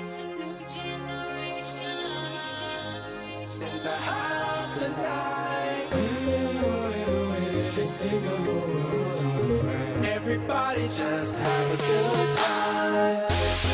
It's a new generation In the house tonight. Let's take a move. Everybody just have a good time.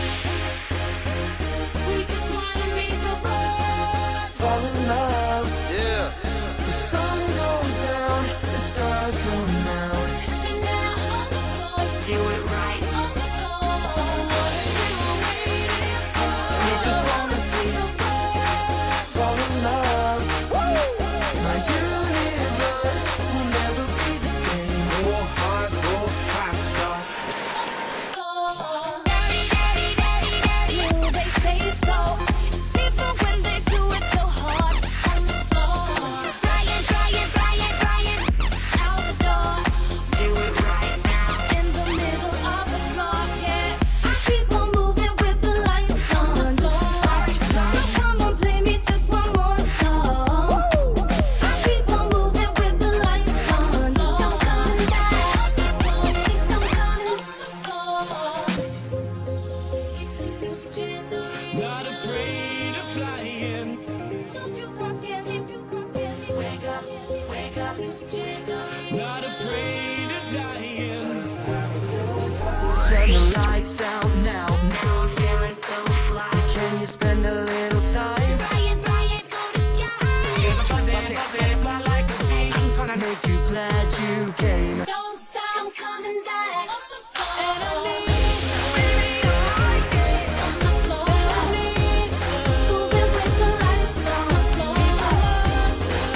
We just wanna make the world Fall in love. Yeah. The sun goes down, the stars come out. touch me now on the floor. Do it right. On the floor. What are you waiting for? We just wanna see the world fall in love. My universe will never be the same. Go hard, go faster. floor. Daddy, daddy, daddy, daddy, you, they say so. People when they do it so hard on the floor. Flying, flying, flying, flying out the door. Do it right now. In the middle of the floor, yeah. I keep on moving with the lights on the floor. So come on, play me just one more song. I keep on moving with the lights on. Don't come back. Don't come on the floor. It's a new generation. Not afraid of flying. So you can't scare me. You can't scare me. Wake up, wake up. New generation. Not afraid of dying. Turn the lights out now. Now I'm feeling so fly. Can you spend a little time? Flying, flying for the sky. Fly like a bee. I'm gonna make you glad you came. Don't stop, I'm coming back on the floor. And I need On the floor. Moving with the lights on the floor.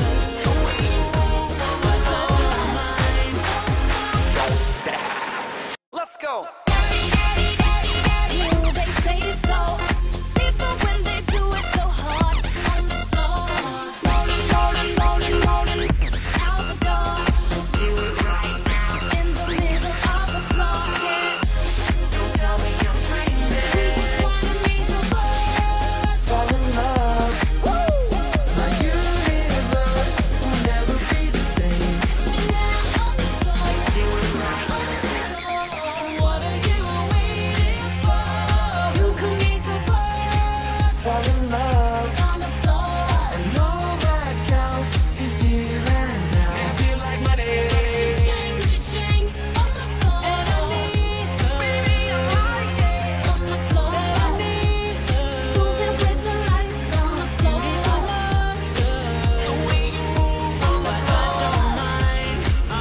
Let's go. Daddy, daddy, daddy, daddy, you, they say so. People when they do it so hard on the floor. Rolling, rolling, rolling, rolling out the door. Do it right now. In the middle of the floor, yeah. Don't tell me I'm dreaming. We just wanna make the world fall in love. My universe will never be the same. touch me now on the floor. Do it right. What are you waiting for? You can make the world Fall in love. on the floor. And all that counts is here and now. I feel like money. Cha-ching, cha-ching on the floor. And I need, baby, I like it. On the floor. Say I need Moving with the lights on the floor. the monster. The way you move, but I don't mind.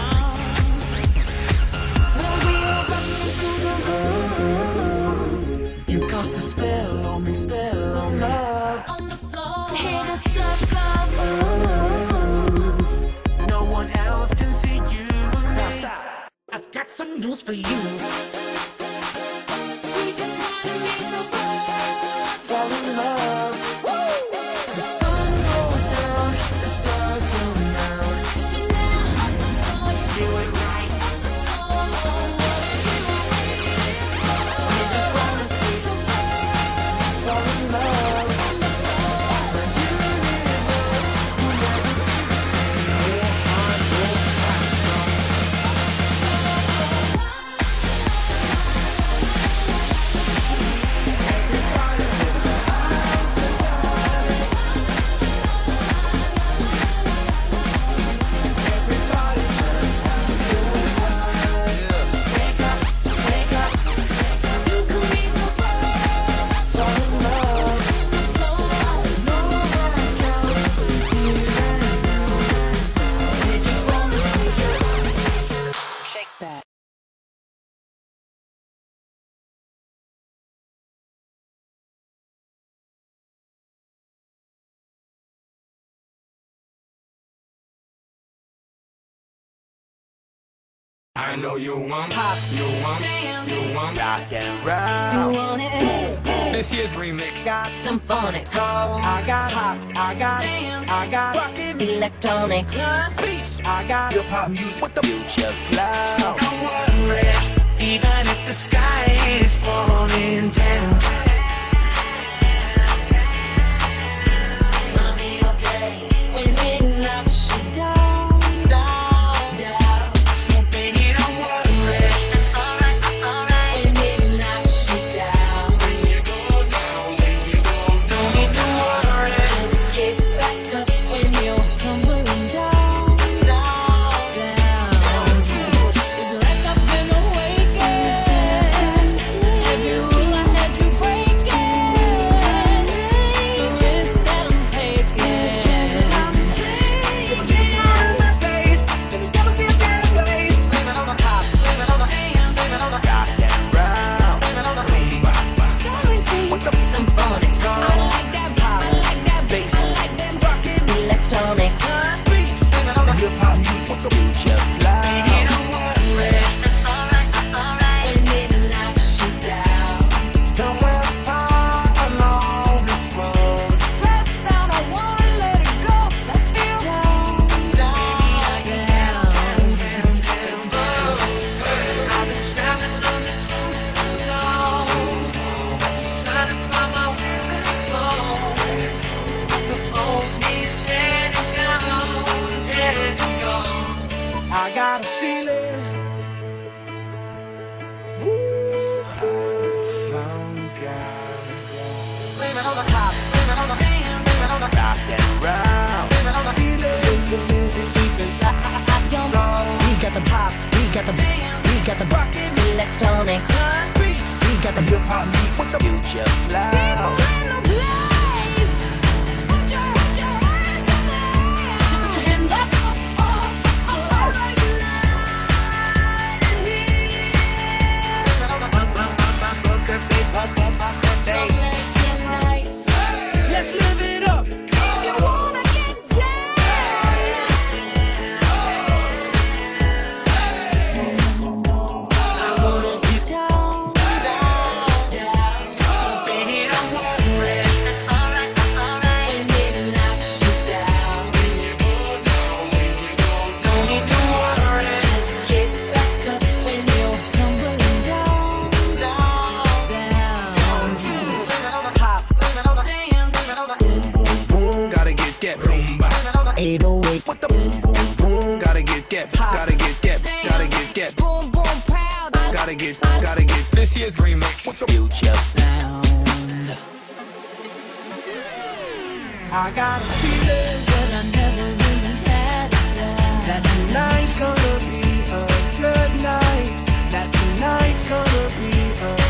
When we are running through the room. You cast a spell on me, spell on love. On the floor. Hit a circle. No one else can see you. Now stop. I've got some news for you. We just wanna make the world Fall in love. The sun goes down, the stars come out. touch me now on the floor. Do it right. On the floor. We just wanna see The world fall in love. on the floor. My universe will never be the same. Go hard, go faster. I know you want pop, you want, you want rock and You roll. want it? This year's remix got Some phonics. soul. I got hop, I got rockin' Electronic. beats. I got hip hop music with the future flow. Don't worry, even if the sky is falling down. Gonna be okay when it knocks you down, down, down. So baby, don't worry, Alright, alright. When it knocks you down. when you go down, Tonic. We got the hip hop beats with the future flow. In the place. Put your hands in the air. Put your hands up. Let's live it up. You wanna get down. I wanna get down, down. So baby, don't worry. Alright. When it knocks you down, Don't need to worry. just get back up when you're tumbling down. Pop. Damn. Boom, gotta get that rumba. 808. With the boom, boom, boom, gotta get that pop. Gotta get that, gotta get that. Boom, boom, proud. Gotta get This year's remix. with the future. Sound. I got a feeling But I never really had that. that tonight's gonna be a good night. That tonight's gonna be a